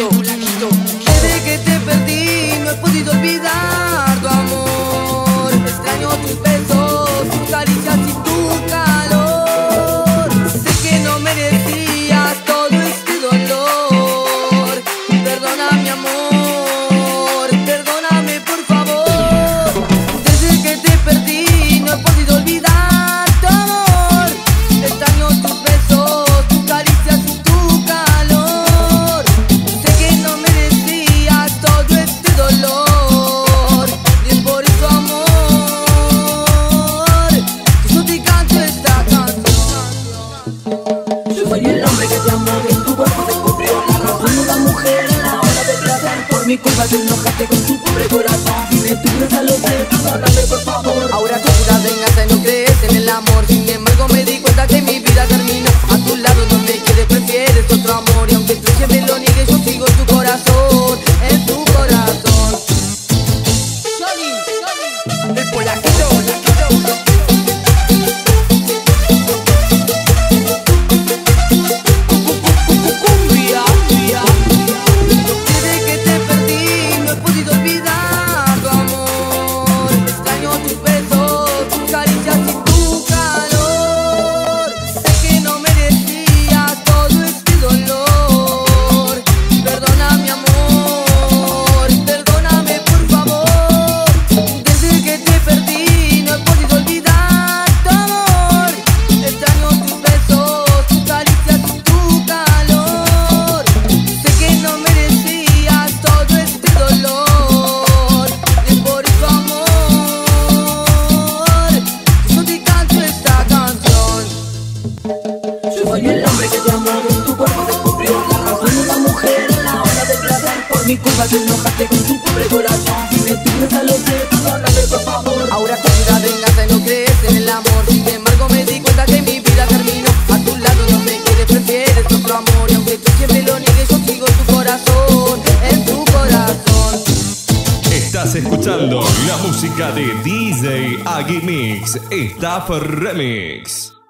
Desde que te perdí no he podido olvidar tu amor. Extraño tus besos, tus caricias y tu calor. Sé que no merecías todo este dolor. Perdona mi amor, perdóname por favor. Desde que te perdí no he podido olvidar tu amor. Extraño tus besos, tus caricias y tu calor. Sé que no merecías todo este dolor. Y es por eso, amor, que yo te canto esta canción. Yo soy el hombre que te amó, que en tu cuerpo descubrió la razón de una mujer en la hora de placer. Por mi culpa te enojaste con tu pobre corazón. Dime tu verdad, lo sé, perdóname por favor. Ahora tú pura venganza y no crees en el amor. Sin embargo me di cuenta que mi vida terminó. A tu lado no me quieres, prefieres otro amor. Y aunque tú siempre lo niegues, yo sigo en tu corazón, en tu corazón. El polajito, cumbia. Desde que te perdí no he podido olvidar tu amor. Extraño tus besos, tus caricias y tu calor. Sé que no merecías todo este dolor. Perdona mi amor, perdóname por favor. Desde que te perdí no he podido olvidar tu amor. Extraño tus besos, tus caricias y tu calor. Sé que no merecías todo este dolor. Y es por eso, amor, que yo te canto esta canción. Yo soy el hombre que te amó, que en tu cuerpo descubrió la razón de una mujer en la hora de placer. Por mi culpa te enojaste con tu pobre corazón. Dime tu verdad, lo sé, perdóname por favor. Ahora tú pura venganza y no crees en el amor. Sin embargo me di cuenta que mi vida terminó. A tu lado no me quieres, prefieres otro amor. Y aunque tú siempre lo niegues, yo sigo en tu corazón, en tu corazón. Estás escuchando la música de DJ Agimix, Staff Remix.